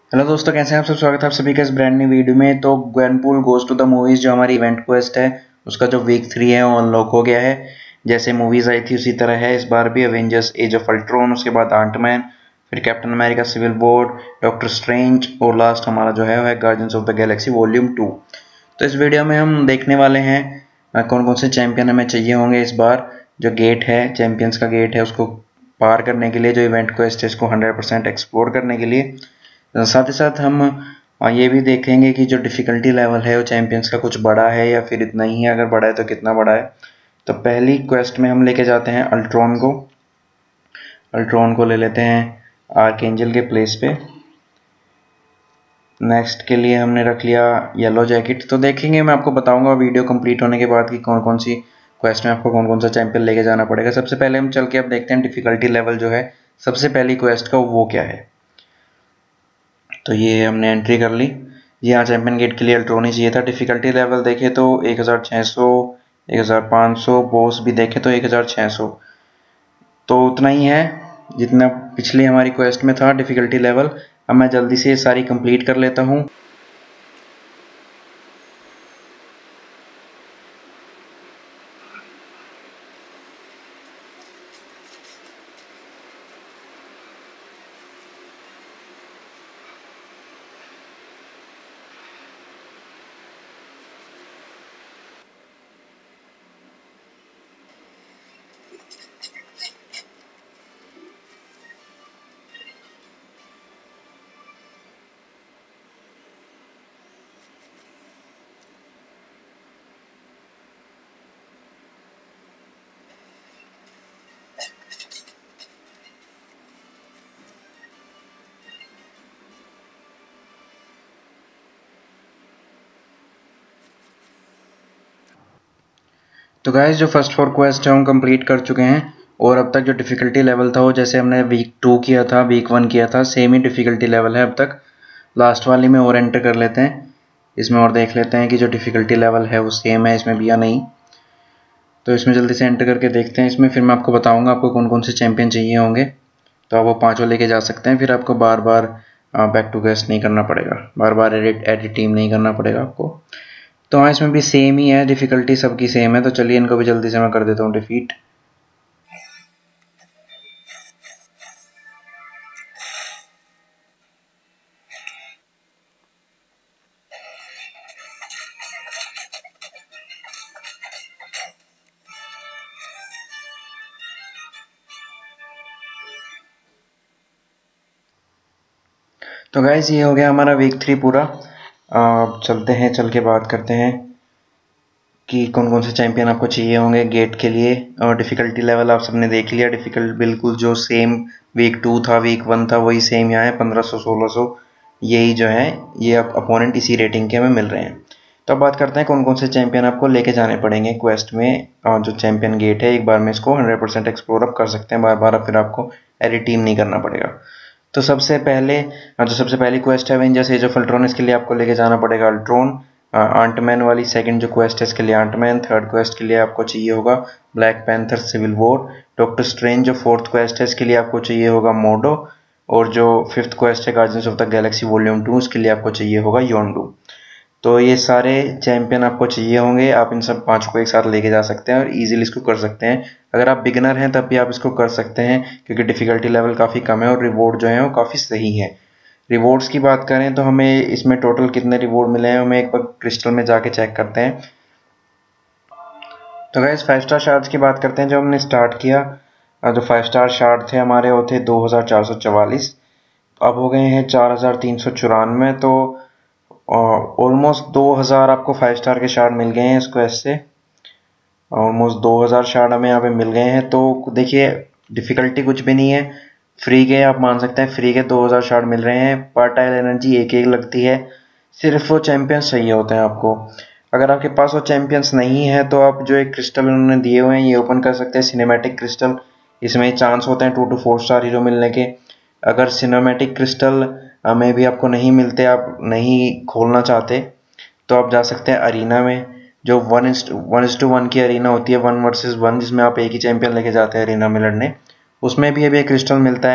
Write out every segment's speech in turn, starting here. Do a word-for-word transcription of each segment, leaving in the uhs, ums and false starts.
Hello दोस्तों, कैसे हैं आप सब। स्वागत है आप सभी का इस ब्रांड न्यू वीडियो में। तो Gwenpool goes to the movies जो हमारी इवेंट क्वेस्ट है उसका जो वीक थ्री है वो अनलॉक हो गया है। जैसे मूवीज आई थी उसी तरह है इस बार भी। अवेंजर्स एज ऑफ अल्ट्रॉन, उसके बाद आंटमैन, फिर Captain America Civil War, Doctor Strange और लास्ट हमारा जो है वो है Guardians of the Galaxy volume two. तो इस वीडियो में हम देखने वाले हैं कौन कौन से चैंपियन हमें चाहिए होंगे इस बार। जो गेट है, चैंपियंस का गेट है, उसको पार करने के लिए, जो इवेंट क्वेस्ट है इसको हंड्रेड परसेंट एक्सप्लोर करने के लिए। साथ ही साथ हम ये भी देखेंगे कि जो डिफ़िकल्टी लेवल है वो चैंपियंस का कुछ बड़ा है या फिर इतना ही है, अगर बड़ा है तो कितना बड़ा है। तो पहली क्वेस्ट में हम लेके जाते हैं अल्ट्रॉन को। अल्ट्रॉन को ले लेते हैं आर्कएंजल के प्लेस पे। नेक्स्ट के लिए हमने रख लिया येलो जैकेट। तो देखेंगे, मैं आपको बताऊंगा वीडियो कंप्लीट होने के बाद कि कौन कौन सी क्वेस्ट में आपको कौन कौन सा चैंपियन लेके जाना पड़ेगा। सबसे पहले हम चल के अब देखते हैं डिफ़िकल्टी लेवल जो है सबसे पहली क्वेस्ट का वो क्या है। तो ये हमने एंट्री कर ली। यहाँ चैंपियन गेट के लिए अल्ट्रॉन ही चाहिए था। डिफ़िकल्टी लेवल देखे तो एक हज़ार छह सौ, एक हज़ार पाँच सौ, बॉस भी देखे तो एक हज़ार छह सौ। तो उतना ही है जितना पिछली हमारी क्वेस्ट में था डिफ़िकल्टी लेवल। अब मैं जल्दी से ये सारी कंप्लीट कर लेता हूँ। तो गाइस, जो फर्स्ट फोर क्वेस्ट है हम कंप्लीट कर चुके हैं और अब तक जो डिफ़िकल्टी लेवल था वो जैसे हमने वीक टू किया था, वीक वन किया था, सेम ही डिफ़िकल्टी लेवल है अब तक। लास्ट वाली में और एंटर कर लेते हैं इसमें और देख लेते हैं कि जो डिफ़िकल्टी लेवल है वो सेम है इसमें भी या नहीं। तो इसमें जल्दी से एंटर करके देखते हैं इसमें, फिर मैं आपको बताऊंगा आपको कौन कौन से चैंपियन चाहिए होंगे। तो आप वो पाँचों लेके जा सकते हैं, फिर आपको बार बार बैक टू क्वेस्ट नहीं करना पड़ेगा, बार बार एडिट एडिट टीम नहीं करना पड़ेगा आपको। तो हाँ, इसमें भी सेम ही है, डिफ़िकल्टी सबकी सेम है। तो चलिए इनको भी जल्दी से मैं कर देता हूँ डिफीट। तो गाइस, ये हो गया हमारा वीक थ्री पूरा। अब चलते हैं, चल के बात करते हैं कि कौन कौन से चैंपियन आपको चाहिए होंगे गेट के लिए। और डिफ़िकल्टी लेवल आप सबने देख लिया, डिफ़िकल्ट बिल्कुल जो सेम वीक टू था, वीक वन था, वही सेम यहाँ है। पंद्रह सौ, सोलह सौ यही जो है, ये अपोनेंट इसी रेटिंग के हमें मिल रहे हैं। तो अब बात करते हैं कौन कौन से चैंपियन आपको लेके जाने पड़ेंगे क्वेस्ट में। और जो चैंपियन गेट है एक बार में इसको हंड्रेड परसेंट एक्सप्लोर अप कर सकते हैं, बार बार फिर आपको एडिट टीम नहीं करना पड़ेगा। तो सबसे पहले जो सबसे पहली क्वेस्ट है अवेंजर्स एज ऑफ अल्ट्रॉन, इसके लिए आपको लेके जाना पड़ेगा अल्ट्रॉन। आंटमैन वाली सेकंड जो क्वेस्ट है इसके लिए आंटमैन। थर्ड क्वेस्ट के लिए आपको चाहिए होगा Black Panther Civil War. Doctor Strange जो फोर्थ क्वेस्ट है इसके लिए आपको चाहिए होगा मोडो। और जो फिफ्थ क्वेस्ट है Guardians of the Galaxy volume two, उसके लिए आपको चाहिए होगा योंडू। तो ये सारे चैंपियन आपको चाहिए होंगे। आप इन सब पांच को एक साथ लेके जा सकते हैं और इजीली इसको कर सकते हैं। अगर आप बिगिनर हैं तब भी आप इसको कर सकते हैं क्योंकि डिफ़िकल्टी लेवल काफ़ी कम है और रिवॉर्ड जो है वो काफ़ी सही है। रिवॉर्ड्स की बात करें तो हमें इसमें टोटल कितने रिवॉर्ड मिले हैं हमें एक बार क्रिस्टल में जाके चेक करते हैं। तो गाइस, फाइव स्टार शार्ड्स की बात करते हैं। जो हमने स्टार्ट किया, जो फाइव स्टार शार्ड थे हमारे वो थे दो हज़ार चार सौ चवालीस, अब हो गए हैं चार हज़ार तीन सौ चौरानवे। तो ऑलमोस्ट दो हज़ार आपको फाइव स्टार के शार्ड मिल गए हैं इस क्वेस्ट से। ऑलमोस्ट दो हज़ार शार्ड हमें यहाँ पे मिल गए हैं। तो देखिए, डिफ़िकल्टी कुछ भी नहीं है, फ्री के आप मान सकते हैं, फ्री के दो हज़ार शार्ड मिल रहे हैं। पर टाइल एनर्जी एक एक लगती है, सिर्फ वो चैंपियंस चाहिए होते हैं आपको। अगर आपके पास वो चैंपियंस नहीं है तो आप जो एक क्रिस्टल उन्होंने दिए हुए हैं ये ओपन कर सकते हैं, सिनेमैटिक क्रिस्टल। इसमें चांस होते हैं two two four star hero मिलने के। अगर सिनेमैटिक क्रिस्टल में भी आपको नहीं मिलते, आप नहीं खोलना चाहते, तो आप जा सकते हैं अरीना में। जो वन इस वन इस टू वन की अरीना होती है, वन वर्सेस वन, जिसमें आप एक ही चैंपियन लेके जाते हैं अरीना में लड़ने, उसमें भी अभी एक क्रिस्टल मिलता है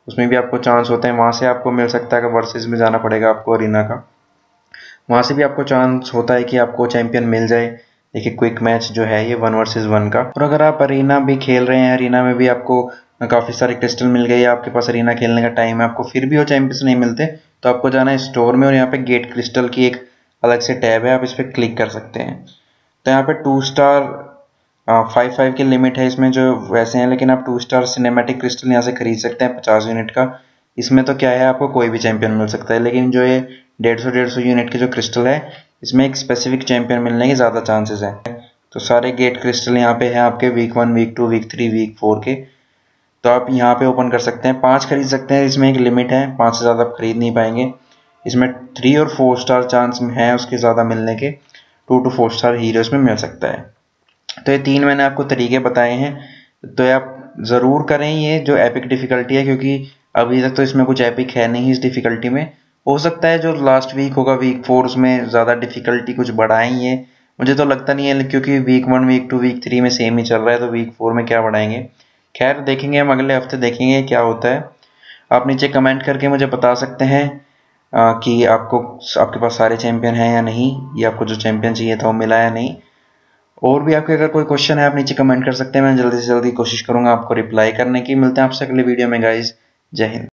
उसमें भी आपको चांस होते हैं, वहाँ से आपको मिल सकता है कि वर्सेस में जाना पड़ेगा आपको अरीना का, वहाँ से भी आपको चांस होता है कि आपको चैंपियन मिल जाए। देखिए क्विक मैच जो है ये वन वर्सेस वन का। और अगर आप अरीना भी खेल रहे हैं, अरीना में भी आपको काफ़ी सारे क्रिस्टल मिल गए, आपके पास अरीना खेलने का टाइम है, आपको फिर भी वो चैंपियंस नहीं मिलते, तो आपको जाना है स्टोर में और यहाँ पे गेट क्रिस्टल की एक अलग से टैब है, आप इस पर क्लिक कर सकते हैं। तो यहाँ पे टू स्टार फाइव फाइव की लिमिट है इसमें जो वैसे हैं, लेकिन आप टू स्टार सिनेमैटिक क्रिस्टल यहाँ से खरीद सकते हैं पचास यूनिट का। इसमें तो क्या है आपको कोई भी चैंपियन मिल सकता है, लेकिन जो ये डेढ़ सौ डेढ़ सौ यूनिट के जो क्रिस्टल है इसमें एक स्पेसिफिक चैंपियन मिलने के ज़्यादा चांसेस हैं। तो सारे गेट क्रिस्टल यहाँ पे हैं आपके week one week two week three week four के, तो आप यहाँ पे ओपन कर सकते हैं, पाँच खरीद सकते हैं, इसमें एक लिमिट है, पाँच से ज़्यादा आप खरीद नहीं पाएंगे। इसमें थ्री और फोर स्टार चांस है उसके ज़्यादा मिलने के, two two four star heroes में मिल सकता है। तो ये तीन मैंने आपको तरीके बताए हैं, तो आप ज़रूर करें ये जो एपिक डिफ़िकल्टी है, क्योंकि अभी तक तो इसमें कुछ एपिक है नहीं इस डिफ़िकल्टी में। हो सकता है जो लास्ट वीक होगा वीक फोर उसमें ज़्यादा डिफ़िकल्टी कुछ बढ़ाएंगे, मुझे तो लगता नहीं है, क्योंकि week one week two week three में सेम ही चल रहा है, तो वीक फोर में क्या बढ़ाएंगे। खैर देखेंगे, हम अगले हफ्ते देखेंगे क्या होता है। आप नीचे कमेंट करके मुझे बता सकते हैं आ, कि आपको आपके पास सारे चैंपियन हैं या नहीं, या आपको जो चैंपियन चाहिए था वो मिला या नहीं। और भी आपके अगर कोई क्वेश्चन है आप नीचे कमेंट कर सकते हैं, मैं जल्दी से जल्दी कोशिश करूंगा आपको रिप्लाई करने की। मिलते हैं आपसे अगले वीडियो में गाइज, जय हिंद।